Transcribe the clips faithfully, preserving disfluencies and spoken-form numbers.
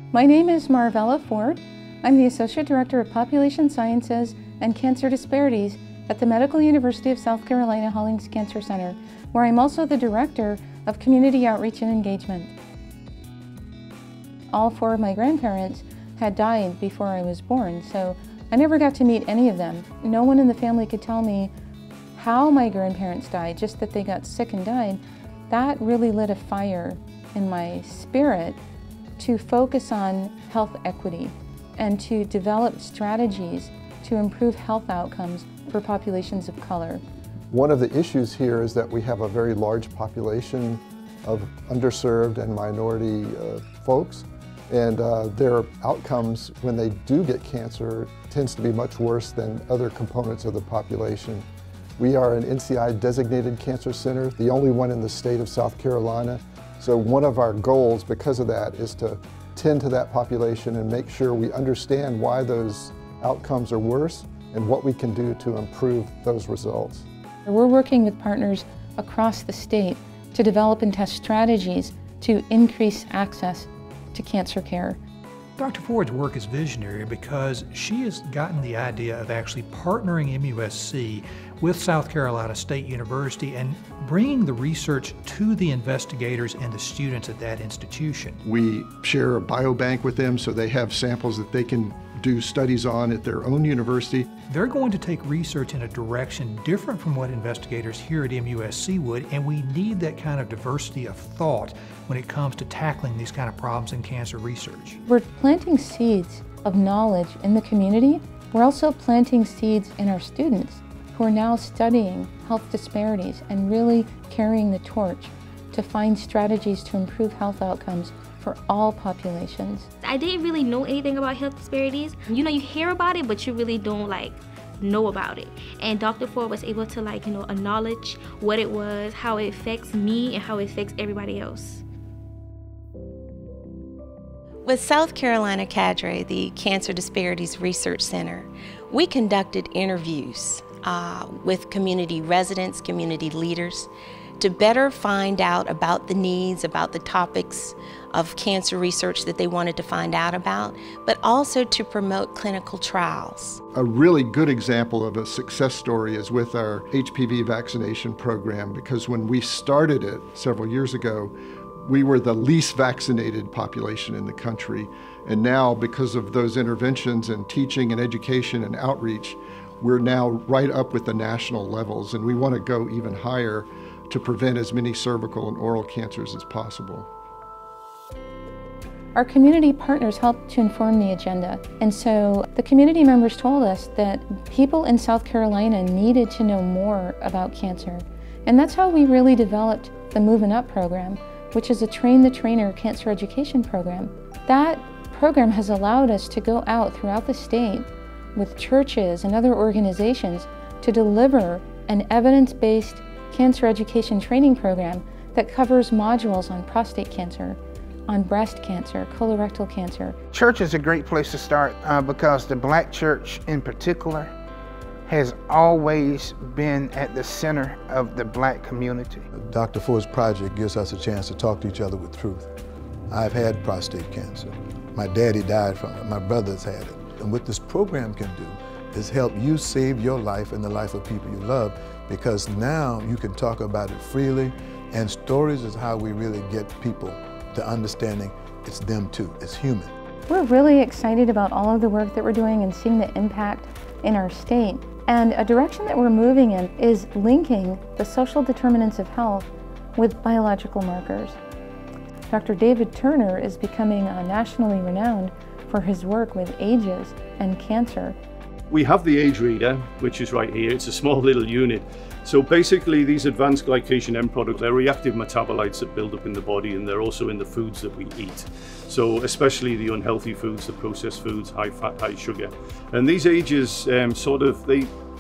My name is Marvella Ford. I'm the Associate Director of Population Sciences and Cancer Disparities at the Medical University of South Carolina Hollings Cancer Center, where I'm also the Director of Community Outreach and Engagement. All four of my grandparents had died before I was born, so I never got to meet any of them. No one in the family could tell me how my grandparents died, just that they got sick and died. That really lit a fire in my spirit to focus on health equity and to develop strategies to improve health outcomes for populations of color. One of the issues here is that we have a very large population of underserved and minority uh, folks, and uh, their outcomes when they do get cancer tends to be much worse than other components of the population. We are an N C I-designated cancer center, the only one in the state of South Carolina. So one of our goals because of that is to tend to that population and make sure we understand why those outcomes are worse and what we can do to improve those results. We're working with partners across the state to develop and test strategies to increase access to cancer care. Doctor Ford's work is visionary because she has gotten the idea of actually partnering M U S C with South Carolina State University and bringing the research to the investigators and the students at that institution. We share a biobank with them so they have samples that they can do studies on at their own university. They're going to take research in a direction different from what investigators here at M U S C would, and we need that kind of diversity of thought when it comes to tackling these kind of problems in cancer research. We're planting seeds of knowledge in the community. We're also planting seeds in our students who are now studying health disparities and really carrying the torch to find strategies to improve health outcomes for all populations. I didn't really know anything about health disparities. You know, you hear about it, but you really don't like know about it. And Doctor Ford was able to like, you know, acknowledge what it was, how it affects me and how it affects everybody else. With South Carolina Cadre, the Cancer Disparities Research Center, we conducted interviews uh, with community residents, community leaders, to better find out about the needs, about the topics of cancer research that they wanted to find out about, but also to promote clinical trials. A really good example of a success story is with our H P V vaccination program, because when we started it several years ago, we were the least vaccinated population in the country. And now, because of those interventions and teaching and education and outreach, we're now right up with the national levels, and we want to go even higher to prevent as many cervical and oral cancers as possible. Our community partners helped to inform the agenda, and so the community members told us that people in South Carolina needed to know more about cancer. And that's how we really developed the Moving Up program, which is a Train the Trainer cancer education program. That program has allowed us to go out throughout the state with churches and other organizations to deliver an evidence-based cancer education training program that covers modules on prostate cancer, on breast cancer, colorectal cancer. Church is a great place to start uh, because the Black church in particular has always been at the center of the Black community. Doctor Ford's project gives us a chance to talk to each other with truth. I've had prostate cancer. My daddy died from it. My brothers had it. And what this program can do is help you save your life and the life of people you love, because now you can talk about it freely, and stories is how we really get people to understanding it's them too, it's human. We're really excited about all of the work that we're doing and seeing the impact in our state. And a direction that we're moving in is linking the social determinants of health with biological markers. Doctor David Turner is becoming uh, nationally renowned for his work with ages and cancer. We have the age reader, which is right here. It's a small little unit. So basically these advanced glycation end products, they're reactive metabolites that build up in the body, and they're also in the foods that we eat. So especially the unhealthy foods, the processed foods, high fat, high sugar. And these ages um, sort of, they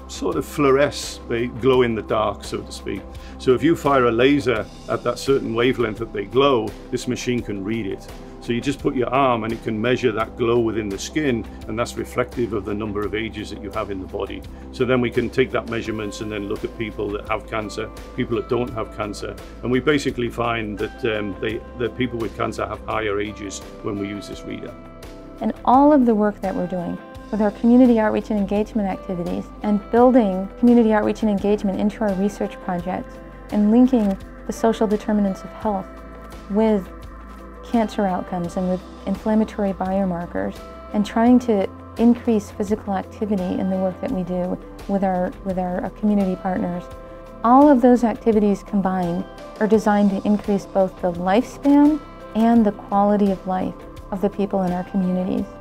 sort of fluoresce, they glow in the dark, so to speak. So if you fire a laser at that certain wavelength that they glow, this machine can read it. So you just put your arm and it can measure that glow within the skin, and that's reflective of the number of ages that you have in the body. So then we can take that measurements and then look at people that have cancer, people that don't have cancer, and we basically find that um, they, that people with cancer have higher ages when we use this reader. And all of the work that we're doing with our community outreach and engagement activities and building community outreach and engagement into our research projects and linking the social determinants of health with cancer outcomes and with inflammatory biomarkers, and trying to increase physical activity in the work that we do with our, with our community partners. All of those activities combined are designed to increase both the lifespan and the quality of life of the people in our communities.